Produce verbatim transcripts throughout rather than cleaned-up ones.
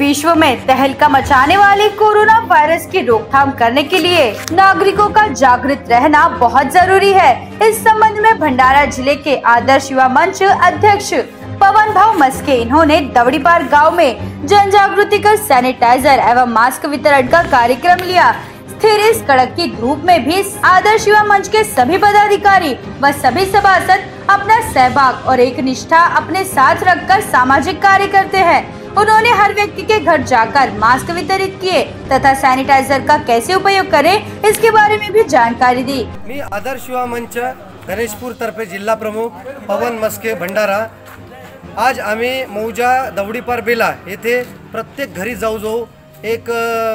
विश्व में तहलका मचाने वाले कोरोना वायरस की रोकथाम करने के लिए नागरिकों का जागृत रहना बहुत जरूरी है। इस संबंध में भंडारा जिले के आदर्श युवा मंच अध्यक्ष पवन भाव मस्के इन्होंने दवड़ीपार गांव में जन जागृति कर सैनिटाइजर एवं मास्क वितरण का कार्यक्रम लिया। स्थिर इस कड़क की धूप में भी आदर्श युवा मंच के सभी पदाधिकारी व सभी सभासद अपना सहभाग और एक निष्ठा अपने साथ रखकर सामाजिक कार्य करते हैं। उन्होंने हर व्यक्ति के घर जाकर मास्क वितरित किए तथा सैनिटाइजर का कैसे उपयोग करें इसके बारे में भी जानकारी दी। मी आदर्श युवा मंच गणेशपूर तर्फे जिल्हा प्रमुख पवन मस्के भंडारा। आज आम्ही मौजा दवडीपार बेला येथे प्रत्येक घरी जाऊ जाऊ एक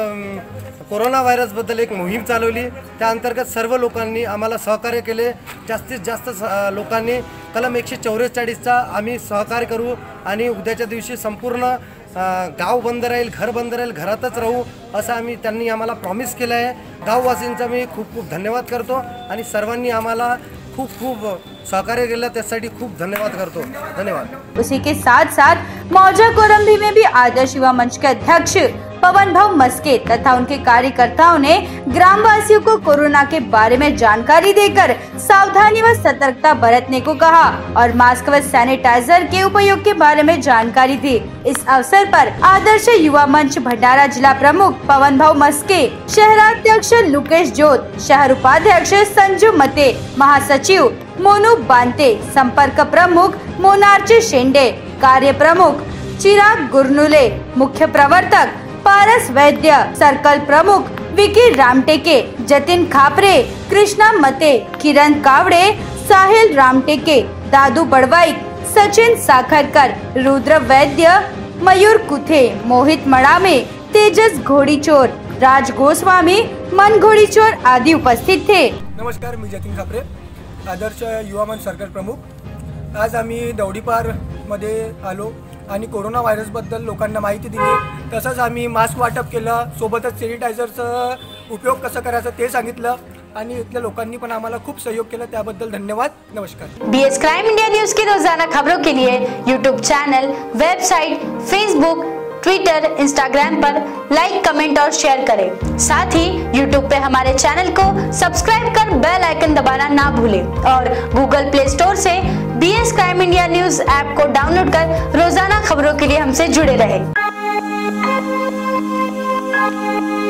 कोरोना व्हायरस बद्दल एक मोहीम चालवली। त्या अंतर्गत सर्व लोकांनी आम्हाला सहकार्य केले। जास्तीत जास्त लोकांनी कलम एकशे चौवेचाळीसचा आम्ही सहकार्य करू आणि उद्याच्या दिवशी संपूर्ण गाव बंद राहील, घर बंद राहील, घरातच राहू असं आम्ही त्यांनी आम्हाला प्रॉमिस केलं आहे। गाववासींचा मी खूप खूप धन्यवाद करतो आणि सर्वांनी आम्हाला खूप खूप सहकार्य केलं त्यासाठी खूप धन्यवाद करतो। धन्यवाद। उसी के साथ साथ मौजा कोरंभी में भी आदर्श युवा मंच के अध्यक्ष पवन भाव मस्के तथा उनके कार्यकर्ताओं ने ग्रामवासियों को कोरोना के बारे में जानकारी देकर सावधानी व सतर्कता बरतने को कहा और मास्क व सैनिटाइजर के उपयोग के बारे में जानकारी दी। इस अवसर पर आदर्श युवा मंच भंडारा जिला प्रमुख पवन भाव मस्के, शहराध्यक्ष लुकेश जोत, शहर उपाध्यक्ष संजू मते, महासचिव मोनू बांते, संपर्क प्रमुख मोनार्ची शेंडे, कार्य प्रमुख चिराग गुरनुले, मुख्य प्रवर्तक पारस वैद्य, सर्कल प्रमुख विकी रामटेके, जतिन खापरे, कृष्णा मते, किरण कावड़े, साहिल रामटेके, दादू बड़वाई, सचिन साखरकर, रुद्र वैद्य, मयूर कुथे, मोहित मड़ामे, तेजस घोड़ीचोर, राज गोस्वामी, मन घोड़ीचोर आदि उपस्थित थे। नमस्कार, मी जतिन खापरे, आदर्श युवा मंच सर्कल प्रमुख। आज आम्ही दवडीपार मध्ये आलो आणि कोरोना व्हायरस बद्दल लोकांना माहिती दिली। तसंच आम्ही मास्क वाटप केलं, सोबतच सॅनिटायझरचा उपयोग कसा करायचा ते सांगितलं आणि इथल्या लोकांनी पण आम्हाला खूप सहयोग केला, त्याबद्दल धन्यवाद। नमस्कार। बीएस क्राइम इंडिया न्यूज की रोजाना खबरों के लिए YouTube channel, website, Facebook, Twitter, Instagram पर लाइक, कमेंट और शेयर करें। साथ ही यूट्यूब पे हमारे चैनल को सब्सक्राइब कर बेल आइकन दबाना ना भूलें और गूगल प्ले स्टोर से BS crime India news app को डाउनलोड कर रोजाना खबरों के लिए हमसे जुड़े रहें।